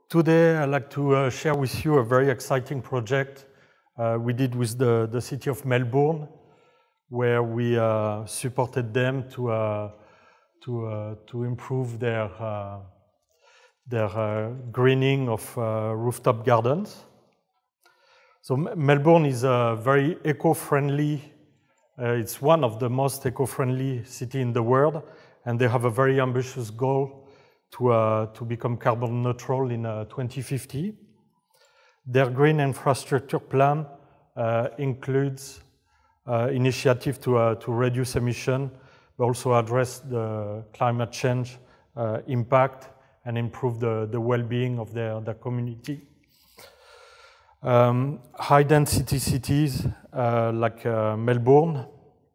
today I'd like to share with you a very exciting project we did with the City of Melbourne, where we supported them to improve their greening of rooftop gardens. So Melbourne is a very eco-friendly, it's one of the most eco-friendly cities in the world, and they have a very ambitious goal to become carbon neutral in 2050. Their green infrastructure plan includes initiative to reduce emission, but also address the climate change impact and improve the well-being of their community. High-density cities like Melbourne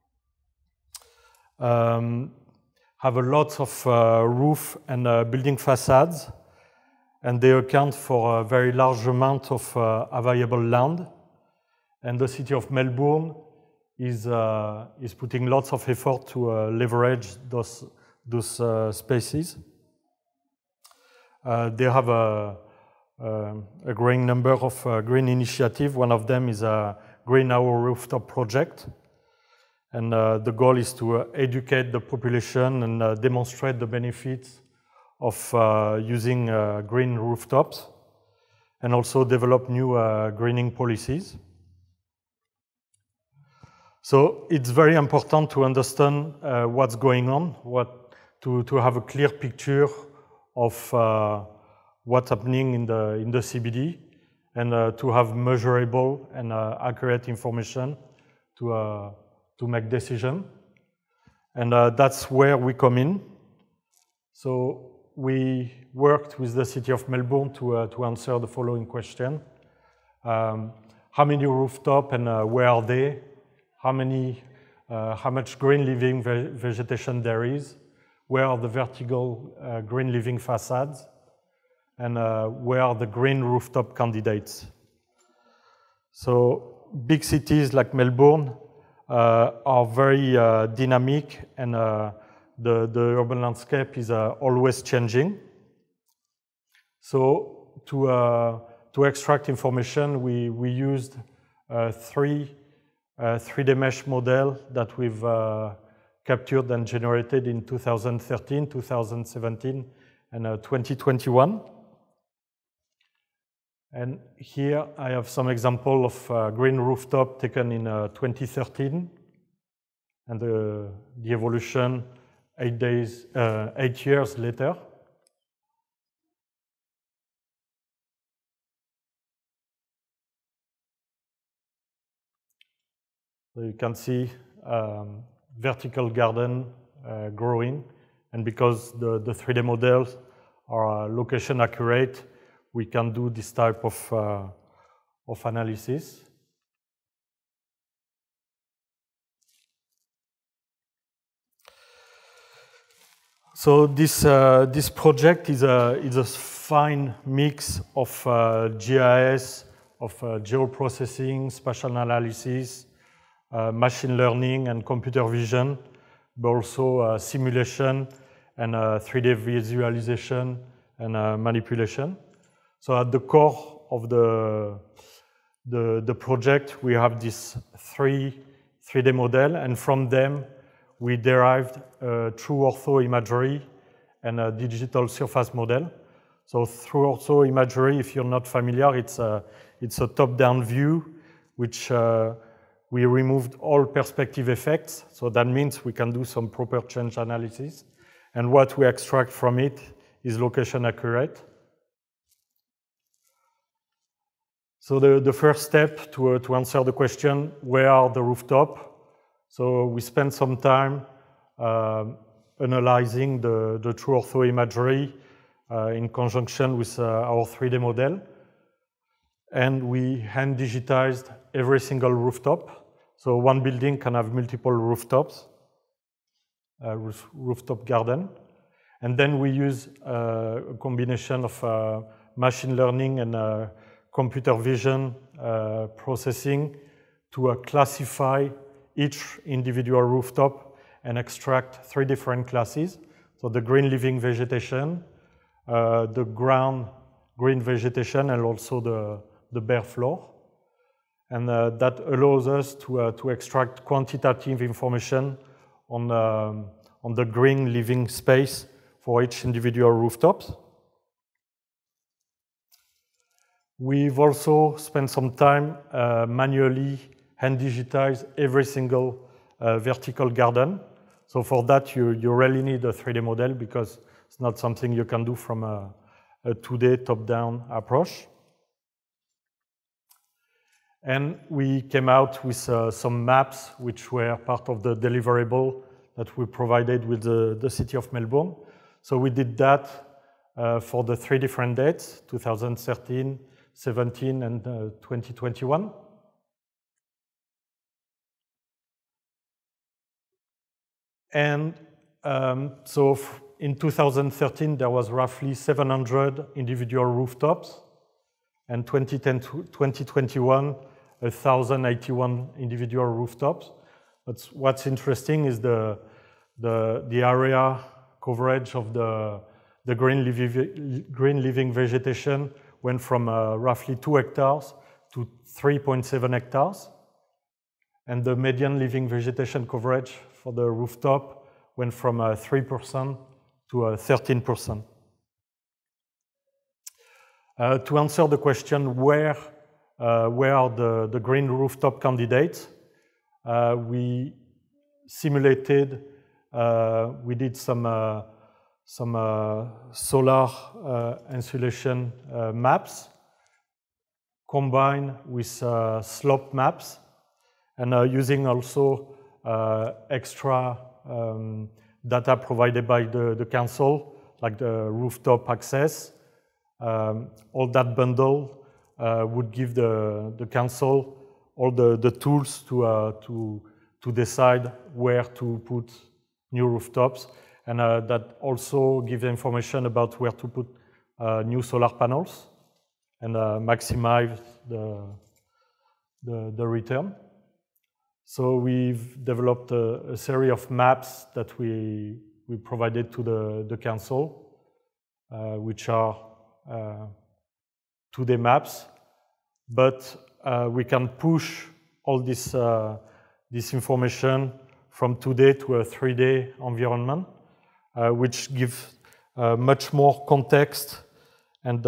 have a lot of roof and building facades, and they account for a very large amount of available land. And the City of Melbourne is putting lots of effort to leverage those spaces. They have a growing number of green initiatives. One of them is a Green Our Rooftop project. And the goal is to educate the population and demonstrate the benefits of using green rooftops, and also develop new greening policies. So it's very important to understand what's going on, to have a clear picture of what's happening in the CBD, and to have measurable and accurate information to make decisions. And that's where we come in. So we worked with the City of Melbourne to answer the following question. How many rooftops and where are they? How much green living vegetation there is? Where are the vertical green living facades? And where are the green rooftop candidates? So big cities like Melbourne are very dynamic, and the urban landscape is always changing. So to extract information, we used 3D mesh model that we've captured and generated in 2013, 2017, and 2021. And here I have some example of green rooftop taken in 2013, and the evolution 8 years later. So you can see vertical garden growing, and because the 3D models are location accurate, we can do this type of analysis. So this project is a fine mix of GIS, of geoprocessing, spatial analysis, machine learning and computer vision, but also simulation and 3D visualization and manipulation. So at the core of the project, we have this 3D model, and from them we derived true ortho imagery and a digital surface model. So through ortho imagery, if you're not familiar, it's a top-down view, which we removed all perspective effects. So that means we can do some proper change analysis, and what we extract from it is location accurate. So the first step to answer the question, where are the rooftops? So we spent some time analyzing the true ortho imagery in conjunction with our 3D model. And we hand digitized every single rooftop. So one building can have multiple rooftops, rooftop garden. And then we use a combination of machine learning and computer vision processing to classify each individual rooftop and extract 3 different classes. So the green living vegetation, the ground green vegetation and also the bare floor. And that allows us to extract quantitative information on the green living space for each individual rooftops. We've also spent some time manually hand digitize every single vertical garden. So for that, you really need a 3D model because it's not something you can do from a 2D top-down approach. And we came out with some maps which were part of the deliverable that we provided with the City of Melbourne. So we did that for the 3 different dates, 2013, 17, and 2021. And so in 2013, there was roughly 700 individual rooftops. And 2010 to 2021, 1,081 individual rooftops. But what's interesting is the area coverage of the green living vegetation went from roughly 2 hectares to 3.7 hectares. And the median living vegetation coverage for the rooftop went from 3% to 13%. To answer the question where are the green rooftop candidates, we simulated, we did some solar insulation maps combined with slope maps and using also extra data provided by the council, like the rooftop access. All that bundle would give the council all the tools to decide where to put new rooftops, and that also gives information about where to put new solar panels and maximize the return. So we've developed a series of maps that we provided to the council, which are 2D maps, but we can push all this information from 2D to a 3D environment, which gives much more context, and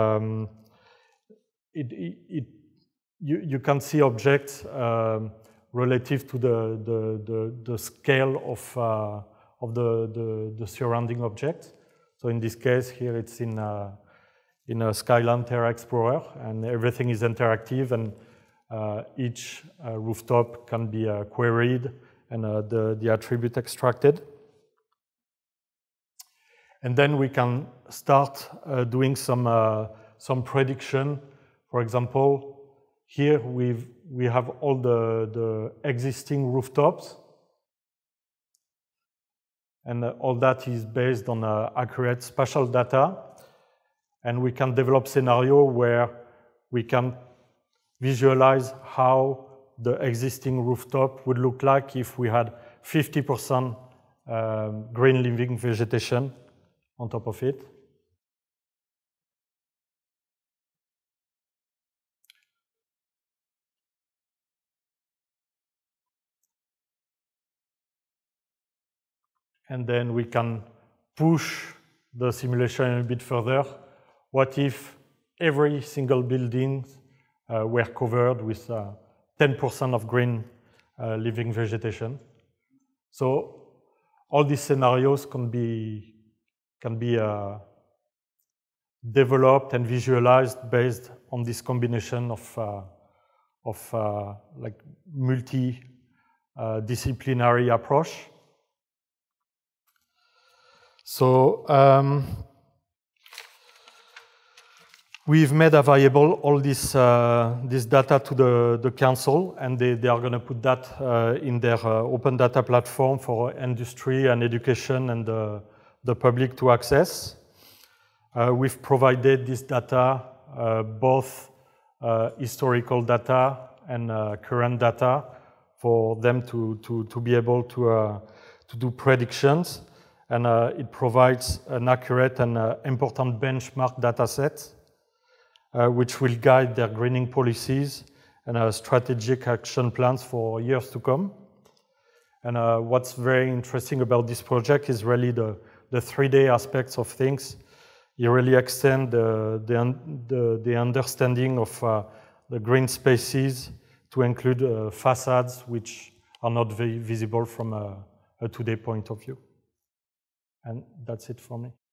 you can see objects relative to the scale of the surrounding object. So in this case here, it's in a Skyline Terra Explorer, and everything is interactive, and each rooftop can be queried and the attribute extracted. And then we can start doing some prediction. For example, here we have all the existing rooftops, and all that is based on accurate spatial data. And we can develop scenario where we can visualize how the existing rooftop would look like if we had 50% green living vegetation on top of it. And then we can push the simulation a bit further. What if every single building were covered with 10% of green living vegetation? So all these scenarios can be developed and visualized based on this combination of like multi-disciplinary approach. So we've made available all this data to the council, and they are going to put that in their open data platform for industry and education and the public to access. We've provided this data, both historical data and current data, for them to be able to do predictions. And it provides an accurate and important benchmark data set. which will guide their greening policies and strategic action plans for years to come. And what's very interesting about this project is really the 3D aspects of things. You really extend the understanding of the green spaces to include facades which are not very visible from a 2D point of view. And that's it for me.